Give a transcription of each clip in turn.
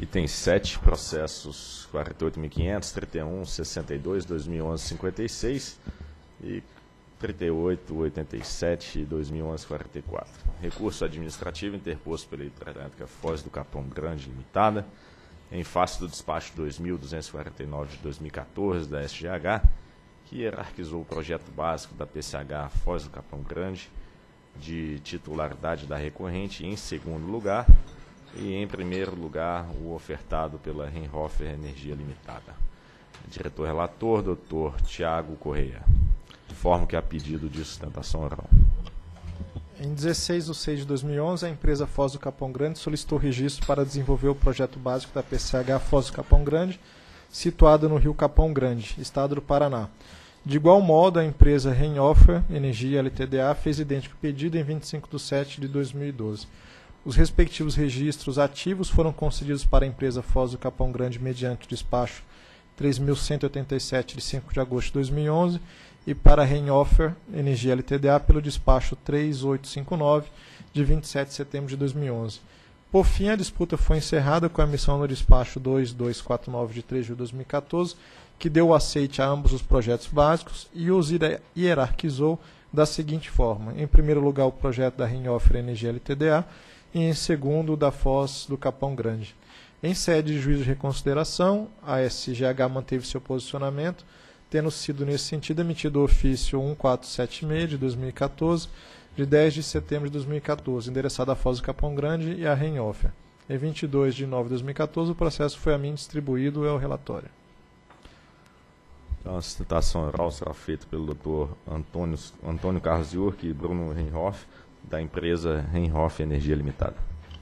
Item 7, processos 48.500, 31, 62, 2011, 56 e 38, 87 e 2011, 44. Recurso administrativo interposto pela Hidrelétrica Foz do Capão Grande Limitada, em face do despacho 2.249 de 2014 da SGH, que hierarquizou o projeto básico da PCH Foz do Capão Grande, de titularidade da recorrente, em segundo lugar, e em primeiro lugar o ofertado pela Renhofer Energia Limitada. Diretor-relator, Dr. Tiago Correia. Informo que há pedido de sustentação oral. Em 16 de 6 de 2011, a empresa Foz do Capão Grande solicitou registro para desenvolver o projeto básico da PCH Foz do Capão Grande, situada no Rio Capão Grande, estado do Paraná. De igual modo, a empresa Renhofer Energia Ltda fez idêntico pedido em 25 de 7 de 2012. Os respectivos registros ativos foram concedidos para a empresa Foz do Capão Grande mediante o despacho 3.187 de 5 de agosto de 2011 e para a Renhofer Energia Ltda pelo despacho 3859 de 27 de setembro de 2011. Por fim, a disputa foi encerrada com a emissão do despacho 2249 de 3 de 2014, que deu o aceite a ambos os projetos básicos e os hierarquizou da seguinte forma: em primeiro lugar, o projeto da Renhofer Energia Ltda e em segundo, o da Foz do Capão Grande. Em sede de juízo de reconsideração, a SGH manteve seu posicionamento, tendo sido nesse sentido emitido o ofício 1476 de 2014, de 10 de setembro de 2014, endereçado à Foz do Capão Grande e à Renhofer. Em 22 de nove de 2014, o processo foi a mim distribuído ao relatório. Então, a sustentação oral será feita pelo Dr. Antônio Carlos Yurk e Bruno Renhofer, da empresa Renhofer Energia Limitada.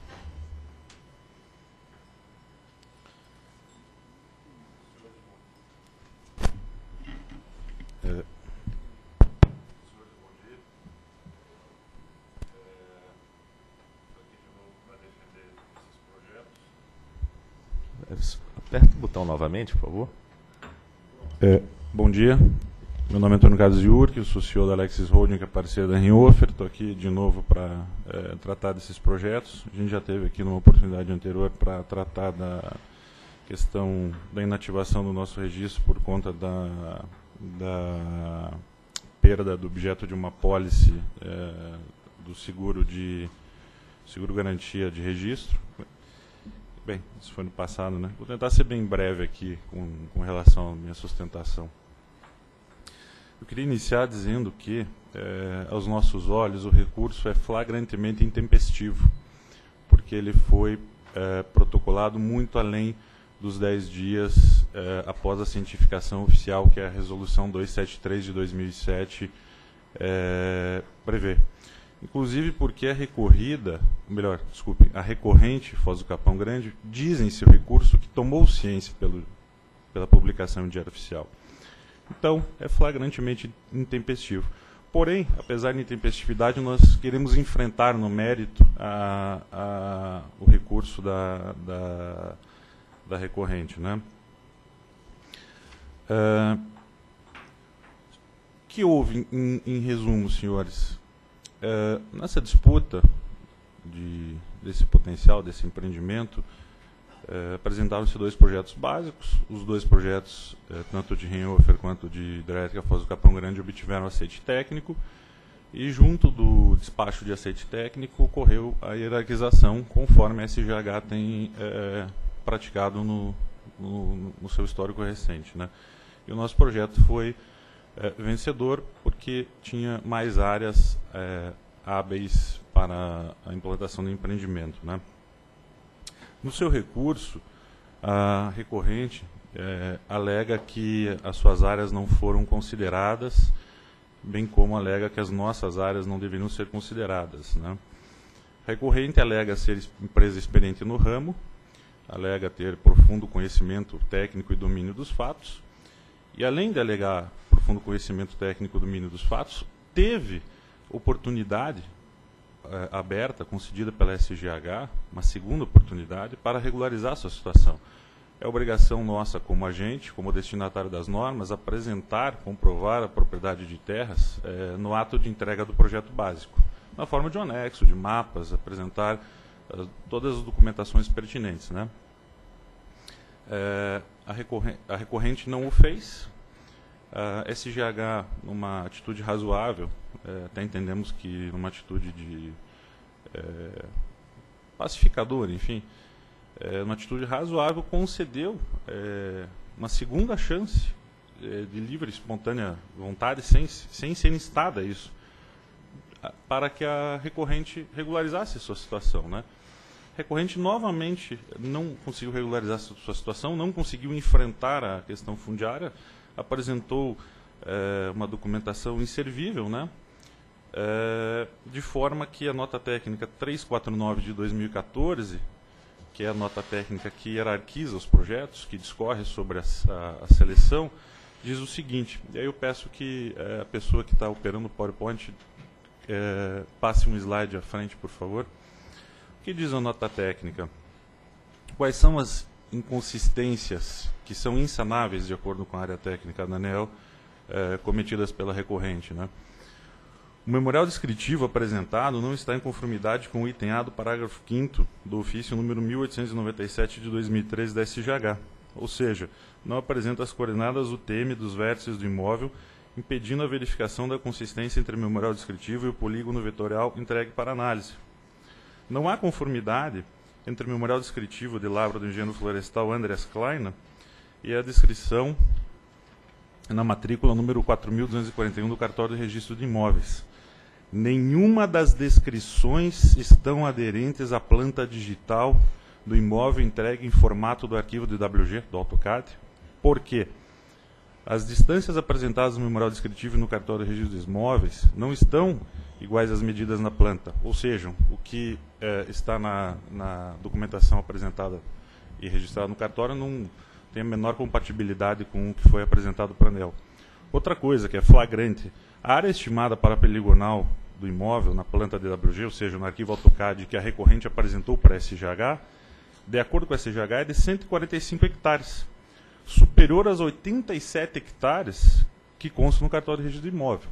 Aperta o botão novamente, por favor. Bom dia, meu nome é Antônio Carlos Yurk, eu sou CEO da Alexis Holding, que é parceira da Renhofer. Estou aqui de novo para tratar desses projetos. A gente já teve aqui numa oportunidade anterior para tratar da questão da inativação do nosso registro por conta da perda do objeto de uma apólice do seguro garantia de registro. Bem, isso foi no passado, né? Vou tentar ser bem breve aqui com relação à minha sustentação. Eu queria iniciar dizendo que, aos nossos olhos, o recurso é flagrantemente intempestivo, porque ele foi protocolado muito além dos 10 dias após a cientificação oficial, que é a Resolução 273 de 2007 prevê. Inclusive porque a recorrente Foz do Capão Grande diz em seu recurso que tomou ciência pela publicação em Diário Oficial. Então, é flagrantemente intempestivo. Porém, apesar da intempestividade, nós queremos enfrentar no mérito o recurso da recorrente, né? O que houve, em resumo, senhores? Nessa disputa desse potencial, desse empreendimento, apresentaram-se dois projetos básicos. Os dois projetos, tanto de Renhofer quanto de Hidrelétrica Foz do Capão Grande, obtiveram aceite técnico, e junto do despacho de aceite técnico ocorreu a hierarquização, conforme a SGH tem praticado no seu histórico recente, né? E o nosso projeto foi vencedor porque tinha mais áreas hábeis para a implantação do empreendimento, né? No seu recurso, a recorrente alega que as suas áreas não foram consideradas, bem como alega que as nossas áreas não deveriam ser consideradas, né? A recorrente alega ser empresa experiente no ramo, alega ter profundo conhecimento técnico e domínio dos fatos, e além de alegar profundo conhecimento técnico e domínio dos fatos, teve oportunidade aberta, concedida pela SGH, uma segunda oportunidade, para regularizar a sua situação. É obrigação nossa como agente, como destinatário das normas, apresentar, comprovar a propriedade de terras no ato de entrega do projeto básico, na forma de um anexo, de mapas, apresentar todas as documentações pertinentes, né? A recorrente não o fez. A SGH, numa atitude razoável, até entendemos que numa atitude de pacificadora, enfim, numa atitude razoável, concedeu uma segunda chance de livre e espontânea vontade, sem ser instada a isso, para que a recorrente regularizasse a sua situação, né? A recorrente novamente não conseguiu regularizar a sua situação, não conseguiu enfrentar a questão fundiária, apresentou uma documentação inservível, né? De forma que a nota técnica 349 de 2014, que é a nota técnica que hierarquiza os projetos, que discorre sobre a seleção, diz o seguinte, e aí eu peço que a pessoa que está operando o PowerPoint passe um slide à frente, por favor. O que diz a nota técnica? Quais são as inconsistências que são insanáveis, de acordo com a área técnica da ANEEL, cometidas pela recorrente, né? O memorial descritivo apresentado não está em conformidade com o item A do parágrafo 5º do ofício número 1897 de 2013 da SGH, ou seja, não apresenta as coordenadas UTM dos vértices do imóvel, impedindo a verificação da consistência entre o memorial descritivo e o polígono vetorial entregue para análise. Não há conformidade entre o memorial descritivo de lavra do engenheiro florestal Andreas Klein e a descrição na matrícula número 4.241 do cartório de registro de imóveis. Nenhuma das descrições estão aderentes à planta digital do imóvel entregue em formato do arquivo de WG, do AutoCAD. Por quê? As distâncias apresentadas no memorial descritivo e no cartório de registro de imóveis não estão iguais às medidas na planta, ou seja, o que está na documentação apresentada e registrada no cartório não tem a menor compatibilidade com o que foi apresentado para a ANEEL. Outra coisa que é flagrante, a área estimada para a poligonal do imóvel na planta DWG, ou seja, no arquivo AutoCAD que a recorrente apresentou para a SGH, de acordo com a SGH, é de 145 hectares, superior aos 87 hectares que constam no cartório de registro de imóvel.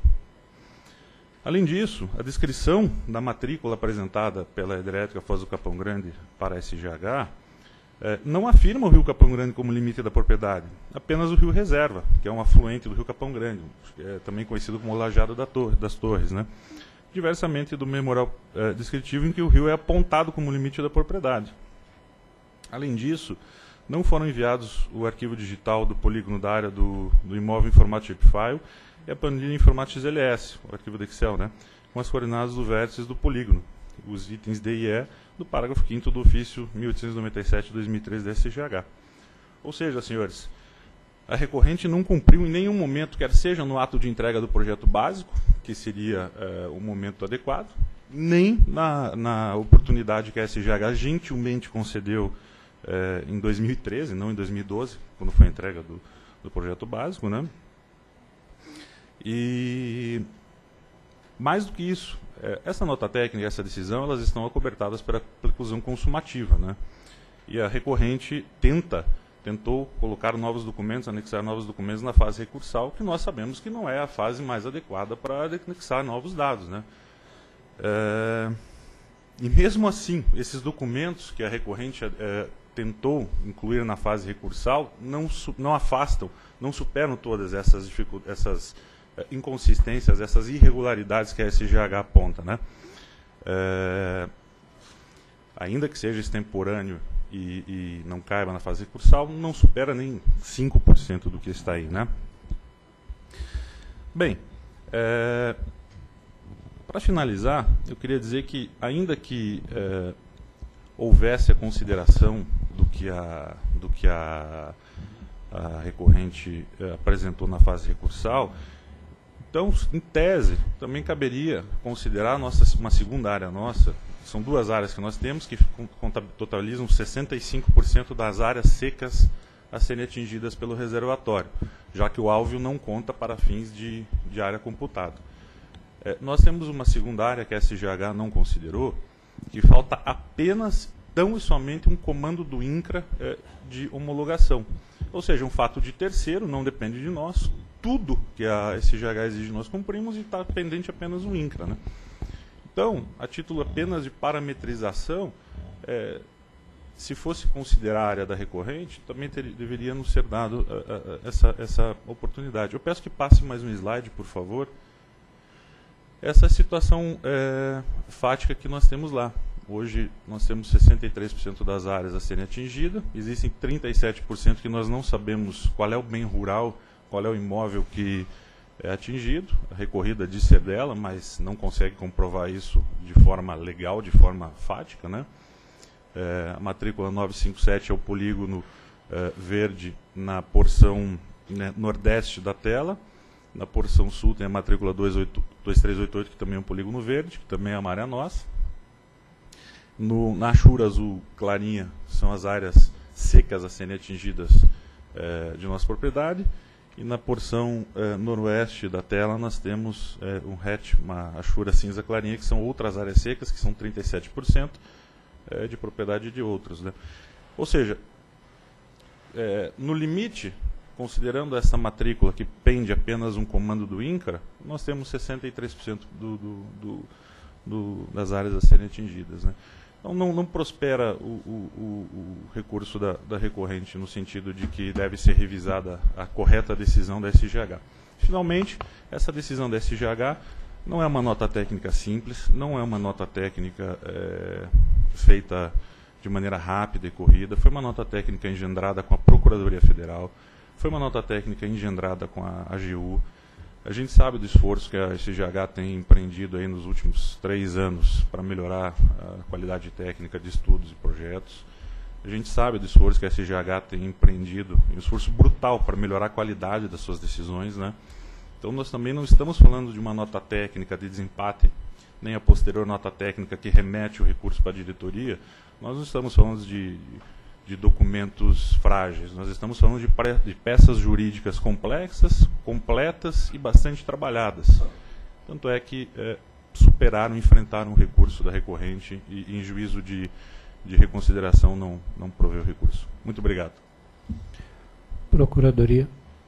Além disso, a descrição da matrícula apresentada pela Hidrelétrica Foz do Capão Grande para a SGH não afirma o rio Capão Grande como limite da propriedade, apenas o rio Reserva, que é um afluente do rio Capão Grande, também conhecido como Lajeado das Torres, né? Diversamente do memorial descritivo em que o rio é apontado como limite da propriedade. Além disso, não foram enviados o arquivo digital do polígono da área do imóvel em formato shapefile e a planilha em formato XLS, o arquivo do Excel, né, com as coordenadas dos vértices do polígono, os itens D e E do parágrafo 5º do ofício 1897/2013 da SGH. Ou seja, senhores, a recorrente não cumpriu em nenhum momento, quer seja no ato de entrega do projeto básico, que seria o momento adequado, nem na oportunidade que a SGH gentilmente concedeu em 2013, não em 2012, quando foi a entrega do projeto básico, né? E mais do que isso, essa nota técnica, essa decisão, elas estão acobertadas pela preclusão consumativa, né? E a recorrente tentou colocar novos documentos, anexar novos documentos na fase recursal, que nós sabemos que não é a fase mais adequada para anexar novos dados, né? E mesmo assim, esses documentos que a recorrente tentou incluir na fase recursal não afastam, não superam todas essas inconsistências, essas irregularidades que a SGH aponta, né? Ainda que seja extemporâneo e não caiba na fase recursal, não supera nem 5% do que está aí, né? Bem, para finalizar, eu queria dizer que, ainda que houvesse a consideração do que a recorrente apresentou na fase recursal, então, em tese, também caberia considerar uma segunda área nossa. São duas áreas que nós temos que totalizam 65% das áreas secas a serem atingidas pelo reservatório, já que o álveo não conta para fins de área computada. Nós temos uma segunda área que a SGH não considerou, que falta apenas, tão e somente, um comando do INCRA de homologação. Ou seja, um fato de terceiro, não depende de nós. Tudo que a SGH exige nós cumprimos e está pendente apenas o INCRA, né? Então, a título apenas de parametrização, se fosse considerar a área da recorrente, também deveria nos ser dado essa oportunidade. Eu peço que passe mais um slide, por favor. Essa é a situação fática que nós temos lá. Hoje nós temos 63% das áreas a serem atingidas, existem 37% que nós não sabemos qual é o bem rural, qual é o imóvel que é atingido. A recorrida diz ser dela, mas não consegue comprovar isso de forma legal, de forma fática, né? A matrícula 957 é o polígono verde na porção nordeste da tela. Na porção sul tem a matrícula 2388, que também é um polígono verde, que também é a área nossa. Na Achura azul clarinha são as áreas secas a serem atingidas de nossa propriedade. E na porção noroeste da tela nós temos um hatch, uma Achura cinza clarinha, que são outras áreas secas, que são 37%. De propriedade de outros, né? Ou seja, no limite, considerando essa matrícula que pende apenas um comando do INCRA, nós temos 63% das áreas a serem atingidas, né? Então não prospera o recurso da recorrente no sentido de que deve ser revisada a correta decisão da SGH. Finalmente, essa decisão da SGH não é uma nota técnica simples, não é uma nota técnica feita de maneira rápida e corrida, foi uma nota técnica engendrada com a Procuradoria Federal, foi uma nota técnica engendrada com a AGU. A gente sabe do esforço que a SGH tem empreendido aí nos últimos 3 anos para melhorar a qualidade técnica de estudos e projetos. A gente sabe do esforço que a SGH tem empreendido, um esforço brutal para melhorar a qualidade das suas decisões, né? Então nós também não estamos falando de uma nota técnica de desempate, nem a posterior nota técnica que remete o recurso para a diretoria. Nós não estamos falando de documentos frágeis, nós estamos falando de peças jurídicas complexas, completas e bastante trabalhadas. Tanto é que superaram, enfrentaram o recurso da recorrente e em juízo de reconsideração não proveu recurso. Muito obrigado. Procuradoria.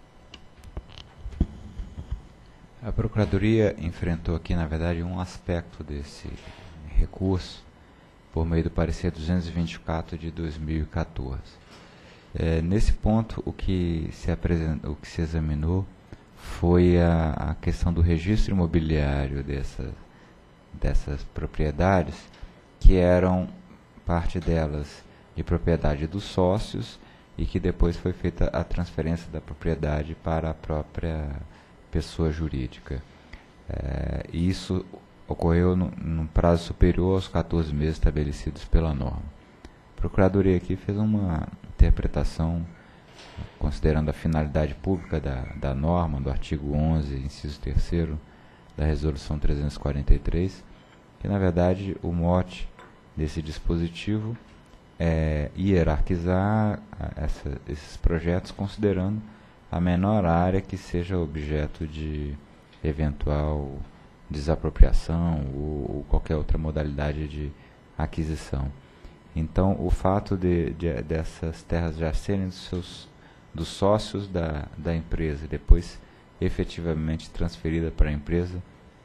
A Procuradoria enfrentou aqui, na verdade, um aspecto desse recurso por meio do parecer 224 de 2014. Nesse ponto, o que se examinou foi a questão do registro imobiliário dessas propriedades, que eram, parte delas, de propriedade dos sócios, e que depois foi feita a transferência da propriedade para a própria pessoa jurídica. Isso ocorreu num prazo superior aos 14 meses estabelecidos pela norma. A Procuradoria aqui fez uma interpretação, considerando a finalidade pública da norma, do artigo 11, inciso 3º, da Resolução 343, que, na verdade, o mote desse dispositivo é hierarquizar esses projetos, considerando a menor área que seja objeto de eventual desapropriação ou qualquer outra modalidade de aquisição. Então, o fato dessas terras já serem dos sócios da empresa e depois efetivamente transferida para a empresa,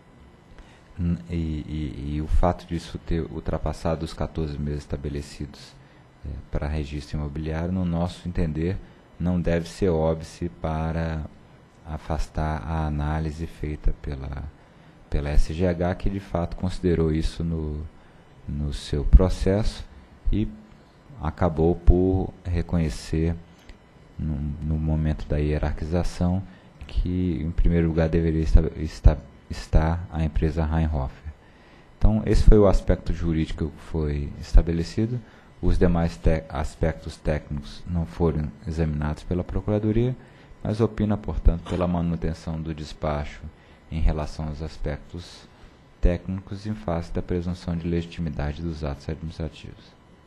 e o fato disso ter ultrapassado os 14 meses estabelecidos para registro imobiliário, no nosso entender, não deve ser óbice para afastar a análise feita pela SGH, que de fato considerou isso no seu processo e acabou por reconhecer, no momento da hierarquização, que em primeiro lugar deveria estar a empresa Rheinhofer. Então, esse foi o aspecto jurídico que foi estabelecido. Os demais aspectos técnicos não foram examinados pela Procuradoria, mas opina, portanto, pela manutenção do despacho em relação aos aspectos técnicos em face da presunção de legitimidade dos atos administrativos.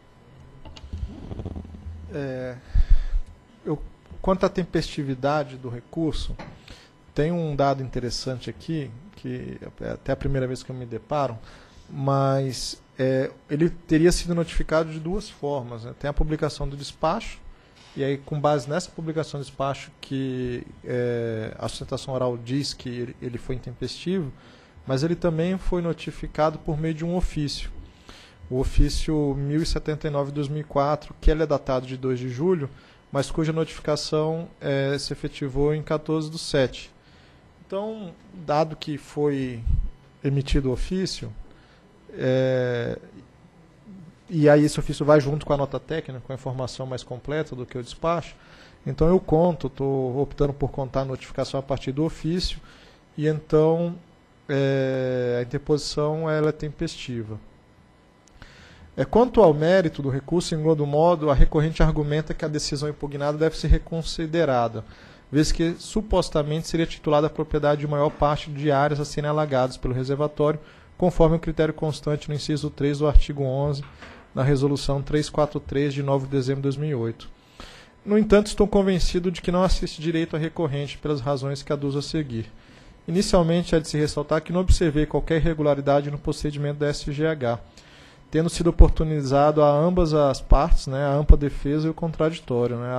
Quanto à tempestividade do recurso, tem um dado interessante aqui, que é até a primeira vez que eu me deparo, mas ele teria sido notificado de 2 formas, né? Tem a publicação do despacho, e aí com base nessa publicação do despacho que a sustentação oral diz que ele foi intempestivo, mas ele também foi notificado por meio de um ofício. o ofício 1079 de 2004, que ele é datado de 2 de julho, mas cuja notificação se efetivou em 14/7. Então, dado que foi emitido o ofício, e aí esse ofício vai junto com a nota técnica, com a informação mais completa do que o despacho, então eu estou optando por contar a notificação a partir do ofício, e então a interposição ela é tempestiva. Quanto ao mérito do recurso, em grosso modo, a recorrente argumenta que a decisão impugnada deve ser reconsiderada, vez que supostamente seria titulada a propriedade de maior parte de áreas a serem alagadas pelo reservatório, conforme o critério constante no inciso 3 do artigo 11, na Resolução 343, de 9 de dezembro de 2008. No entanto, estou convencido de que não assiste direito à recorrente pelas razões que aduzo a seguir. Inicialmente, é de se ressaltar que não observei qualquer irregularidade no procedimento da SGH, tendo sido oportunizado a ambas as partes, né, a ampla defesa e o contraditório. Né,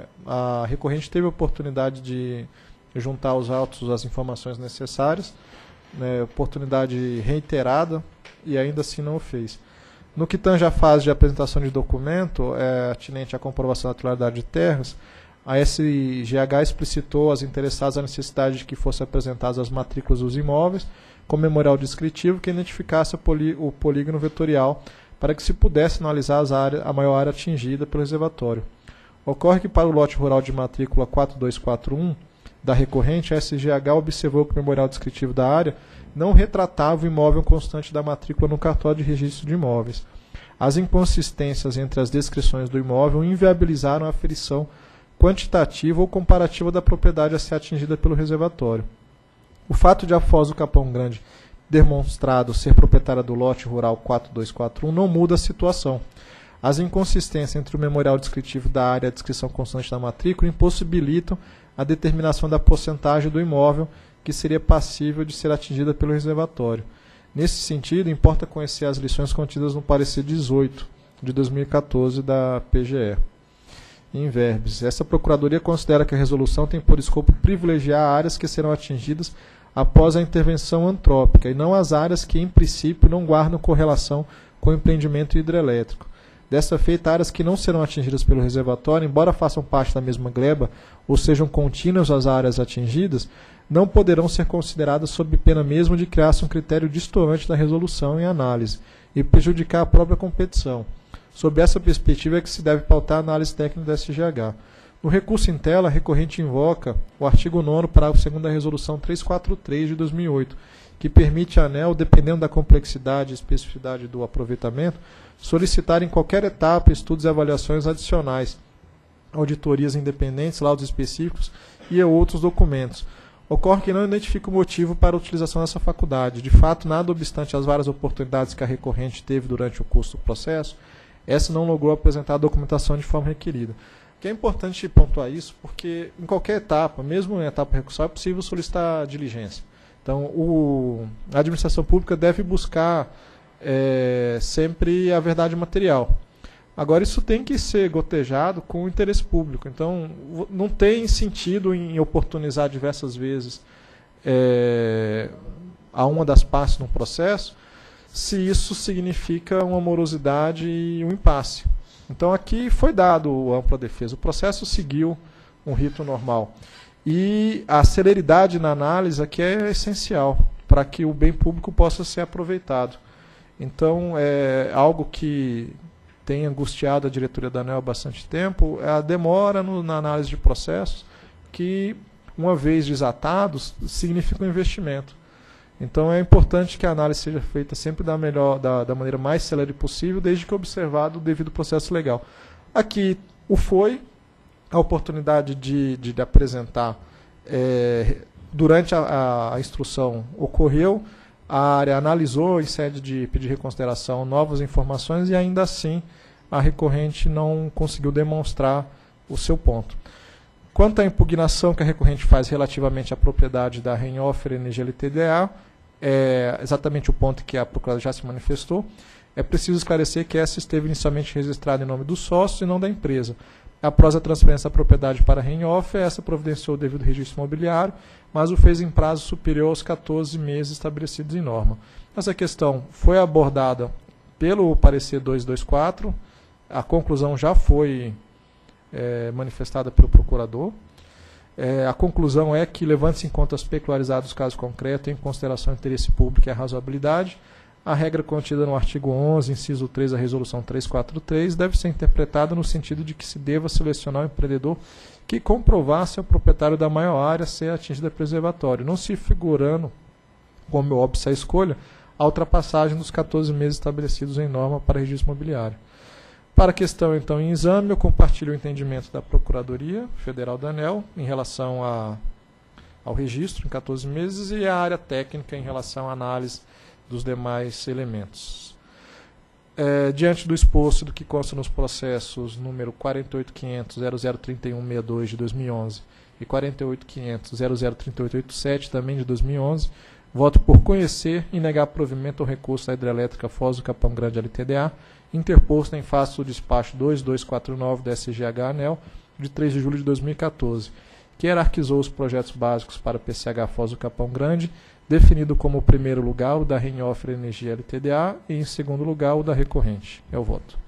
a recorrente teve a oportunidade de juntar aos autos as informações necessárias, né, oportunidade reiterada, e ainda assim não o fez. No que tange à fase de apresentação de documento, atinente à comprovação da titularidade de terras, a SGH explicitou aos interessados a necessidade de que fossem apresentadas as matrículas dos imóveis, com memorial descritivo que identificasse o polígono vetorial para que se pudesse analisar a maior área atingida pelo reservatório. Ocorre que para o lote rural de matrícula 4241 da recorrente, a SGH observou que o memorial descritivo da área não retratava o imóvel constante da matrícula no cartório de registro de imóveis. As inconsistências entre as descrições do imóvel inviabilizaram a aferição quantitativa ou comparativa da propriedade a ser atingida pelo reservatório. O fato de a Foz do Capão Grande demonstrado ser proprietária do lote rural 4241 não muda a situação. As inconsistências entre o memorial descritivo da área e a descrição constante da matrícula impossibilitam a determinação da porcentagem do imóvel que seria passível de ser atingida pelo reservatório. Nesse sentido, importa conhecer as lições contidas no parecer 18 de 2014 da PGE. Em verbis, essa Procuradoria considera que a resolução tem por escopo privilegiar áreas que serão atingidas após a intervenção antrópica e não as áreas que, em princípio, não guardam correlação com o empreendimento hidrelétrico. Dessa feita, áreas que não serão atingidas pelo reservatório, embora façam parte da mesma gleba ou sejam contínuas às áreas atingidas, não poderão ser consideradas sob pena mesmo de criar-se um critério distoante da resolução em análise e prejudicar a própria competição. Sob essa perspectiva é que se deve pautar a análise técnica da SGH. No recurso em tela, a recorrente invoca o artigo 9º, parágrafo 2º da Resolução 343 de 2008, que permite à ANEEL, dependendo da complexidade e especificidade do aproveitamento, solicitar em qualquer etapa estudos e avaliações adicionais, auditorias independentes, laudos específicos e outros documentos. Ocorre que não identifica o motivo para a utilização dessa faculdade. De fato, nada obstante as várias oportunidades que a recorrente teve durante o curso do processo, essa não logrou apresentar a documentação de forma requerida. Que é importante pontuar isso, porque em qualquer etapa, mesmo em etapa recursal, é possível solicitar diligência. Então, a administração pública deve buscar sempre a verdade material. Agora, isso tem que ser gotejado com o interesse público. Então, não tem sentido em oportunizar diversas vezes a uma das partes no processo, se isso significa uma morosidade e um impasse. Então, aqui foi dado ampla defesa. O processo seguiu um rito normal. E a celeridade na análise aqui é essencial para que o bem público possa ser aproveitado. Então, é algo que tem angustiado a diretoria da ANEEL há bastante tempo, é a demora na análise de processos, que, uma vez desatados, significa um investimento. Então, é importante que a análise seja feita sempre da maneira mais celere possível, desde que observado o devido processo legal. Aqui, a oportunidade de apresentar durante a instrução ocorreu, a área analisou em sede de pedir reconsideração novas informações e ainda assim a recorrente não conseguiu demonstrar o seu ponto. Quanto à impugnação que a recorrente faz relativamente à propriedade da Renhofer Energia LTDA, é exatamente o ponto que a Procuradoria já se manifestou, é preciso esclarecer que essa esteve inicialmente registrada em nome dos sócios e não da empresa. Após a transferência da propriedade para a Renhofer, essa providenciou o devido registro imobiliário, mas o fez em prazo superior aos 14 meses estabelecidos em norma. Essa questão foi abordada pelo parecer 224, a conclusão já foi manifestada pelo procurador. A conclusão é que, levando-se em conta as peculiaridades dos casos concretos, em consideração do interesse público e a razoabilidade, a regra contida no artigo 11, inciso 3 da Resolução 343, deve ser interpretada no sentido de que se deva selecionar o empreendedor que comprovasse ao proprietário da maior área ser atingida preservatório, não se figurando como óbvia a escolha a ultrapassagem dos 14 meses estabelecidos em norma para registro imobiliário. Para a questão, então, em exame, eu compartilho o entendimento da Procuradoria Federal da ANEEL em relação ao registro em 14 meses e a área técnica em relação à análise dos demais elementos. Diante do exposto do que consta nos processos número 48.500.003162 de 2011 e 48.500.003887 também de 2011, voto por conhecer e negar provimento ao recurso da hidrelétrica Foz do Capão Grande LTDA, interposto em face do despacho 2249 da SGH ANEEL, de 3 de julho de 2014, que hierarquizou os projetos básicos para PCH Foz do Capão Grande, definido como o primeiro lugar o da Renhofer Energia LTDA e, em segundo lugar, o da recorrente. É o voto.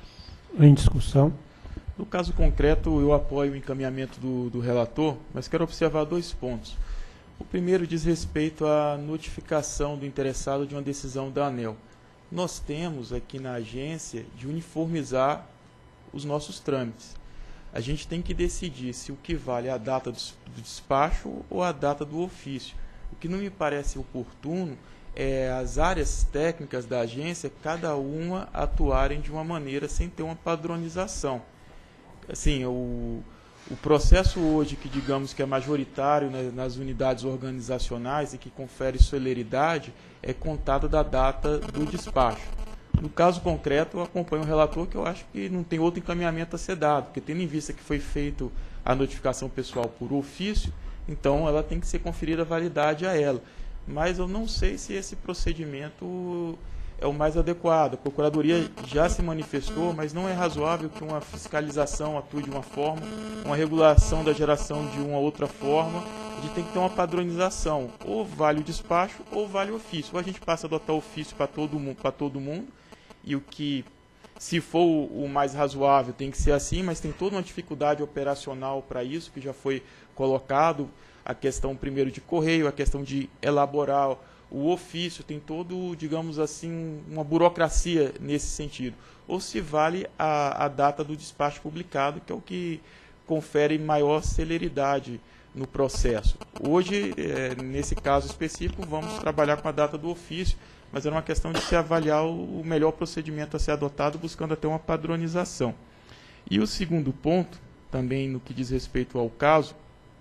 Em discussão. No caso concreto, eu apoio o encaminhamento do relator, mas quero observar 2 pontos. O primeiro diz respeito à notificação do interessado de uma decisão da ANEEL. Nós temos aqui na agência de uniformizar os nossos trâmites. A gente tem que decidir se o que vale é a data do despacho ou a data do ofício. O que não me parece oportuno é as áreas técnicas da agência, cada uma atuarem de uma maneira sem ter uma padronização. Assim, o processo hoje, que digamos que é majoritário nas unidades organizacionais e que confere celeridade, é contado da data do despacho. No caso concreto, eu acompanho o relator, que eu acho que não tem outro encaminhamento a ser dado, porque tendo em vista que foi feita a notificação pessoal por ofício, então ela tem que ser conferida a validade a ela. Mas eu não sei se esse procedimento é o mais adequado. A Procuradoria já se manifestou, mas não é razoável que uma fiscalização atue de uma forma, uma regulação da geração de uma outra forma. A gente tem que ter uma padronização. Ou vale o despacho ou vale o ofício. Ou a gente passa a adotar o ofício para todo mundo, e o que, se for o mais razoável, tem que ser assim, mas tem toda uma dificuldade operacional para isso, que já foi colocado, a questão primeiro de correio, a questão de elaborar o ofício, tem todo, digamos assim, uma burocracia nesse sentido. Ou se vale a data do despacho publicado, que é o que confere maior celeridade no processo. Hoje, nesse caso específico, vamos trabalhar com a data do ofício, mas era uma questão de se avaliar o melhor procedimento a ser adotado, buscando até uma padronização. E o segundo ponto, também no que diz respeito ao caso,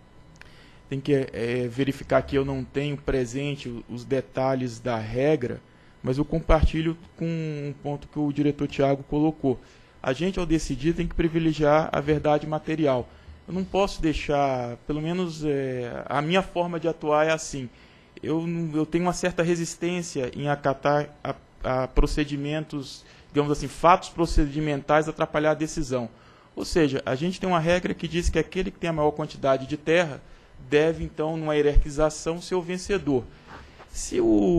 tem que verificar que eu não tenho presente os detalhes da regra, mas eu compartilho com um ponto que o diretor Tiago colocou. A gente, ao decidir, tem que privilegiar a verdade material. Eu não posso deixar, pelo menos a minha forma de atuar é assim. Eu tenho uma certa resistência em acatar a procedimentos, digamos assim, fatos procedimentais atrapalhar a decisão. Ou seja, a gente tem uma regra que diz que aquele que tem a maior quantidade de terra deve, então, numa hierarquização, ser o vencedor. Se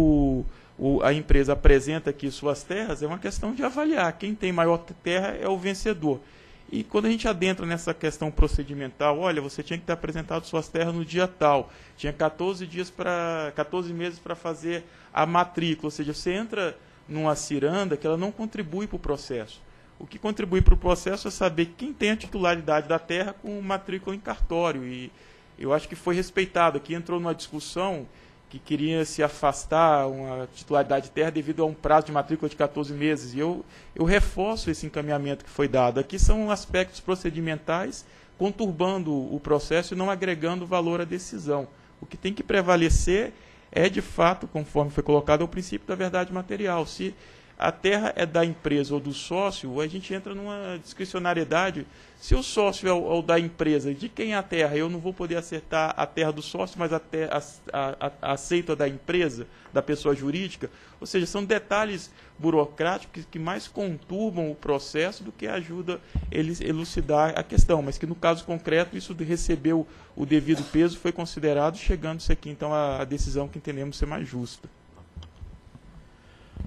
a empresa apresenta aqui suas terras, é uma questão de avaliar. Quem tem maior terra é o vencedor. E quando a gente adentra nessa questão procedimental, olha, você tinha que ter apresentado suas terras no dia tal, tinha 14 meses para fazer a matrícula, ou seja, você entra numa ciranda que ela não contribui para o processo. O que contribui para o processo é saber quem tem a titularidade da terra com matrícula em cartório. E eu acho que foi respeitado. Aqui entrou numa discussão que queria se afastar uma titularidade de terra devido a um prazo de matrícula de 14 meses. E eu reforço esse encaminhamento que foi dado. Aqui são aspectos procedimentais conturbando o processo e não agregando valor à decisão. O que tem que prevalecer é, de fato, conforme foi colocado, o princípio da verdade material. Se a terra é da empresa ou do sócio, a gente entra numa discricionariedade. Se o sócio é o da empresa, de quem é a terra? Eu não vou poder acertar a terra do sócio, mas aceito a da empresa, da pessoa jurídica. Ou seja, são detalhes burocráticos que mais conturbam o processo do que ajuda eles a elucidar a questão. Mas que, no caso concreto, isso recebeu o devido peso, foi considerado, chegando-se aqui, então, a decisão que entendemos ser mais justa.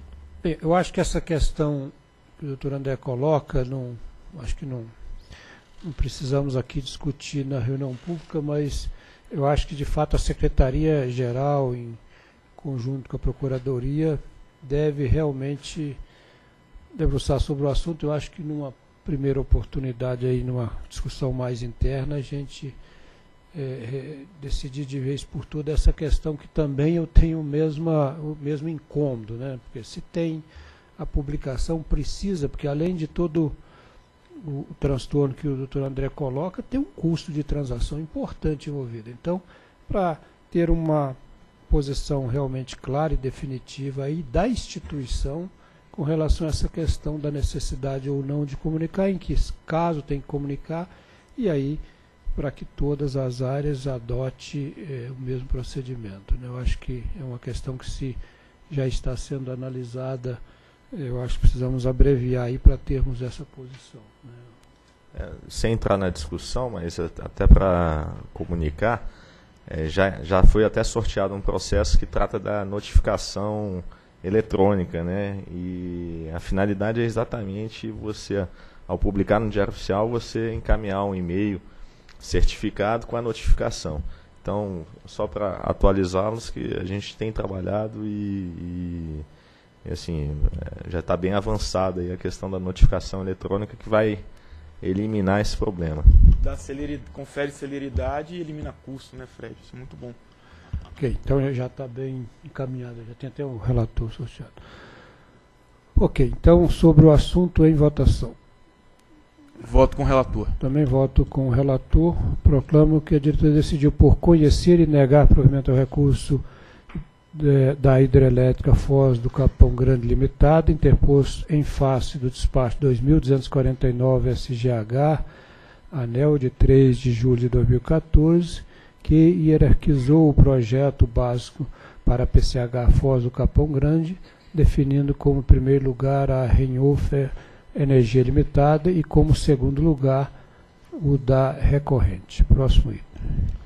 Bem, eu acho que essa questão que o Dr. André coloca, acho que não precisamos aqui discutir na reunião pública, mas eu acho que de fato a Secretaria-Geral, em conjunto com a Procuradoria, deve realmente debruçar sobre o assunto. Eu acho que numa primeira oportunidade, aí, numa discussão mais interna, a gente decidir de vez por todas essa questão que também eu tenho o mesmo incômodo, né? Porque se tem a publicação, precisa, porque além de todo o transtorno que o Dr. André coloca, tem um custo de transação importante envolvido. Então, para ter uma posição realmente clara e definitiva aí da instituição com relação a essa questão da necessidade ou não de comunicar, em que caso tem que comunicar, e aí para que todas as áreas adote o mesmo procedimento, né? Eu acho que é uma questão que, se já está sendo analisada, eu acho que precisamos abreviar aí para termos essa posição, né? Sem entrar na discussão, mas até para comunicar, já foi até sorteado um processo que trata da notificação eletrônica, né? E a finalidade é exatamente você, ao publicar no Diário Oficial, você encaminhar um e-mail certificado com a notificação. Então, só para atualizá-los, que a gente tem trabalhado e assim, já está bem avançada aí a questão da notificação eletrônica, que vai eliminar esse problema. Confere celeridade e elimina custo, né, Fred? Isso é muito bom. Ok, então já está bem encaminhado, já tem até um relator associado. Ok, então sobre o assunto em votação. Voto com o relator. Também voto com o relator. Proclamo que a diretoria decidiu por conhecer e negar provimento ao recurso da Hidrelétrica Foz do Capão Grande Limitada, interposto em face do despacho 2249 SGH, ANEL de 3 de julho de 2014, que hierarquizou o projeto básico para a PCH Foz do Capão Grande, definindo como primeiro lugar a Renhofer Energia Limitada e como segundo lugar o da recorrente. Próximo item.